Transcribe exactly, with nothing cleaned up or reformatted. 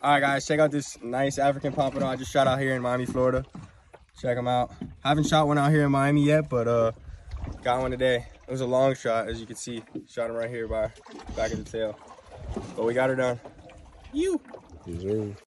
All right, guys, check out this nice African pompano I just shot out here in Miami, Florida. Check them out. Haven't shot one out here in Miami yet, but uh, got one today. It was a long shot, as you can see. Shot him right here by back of the tail. But we got her done. You. Yes, sir.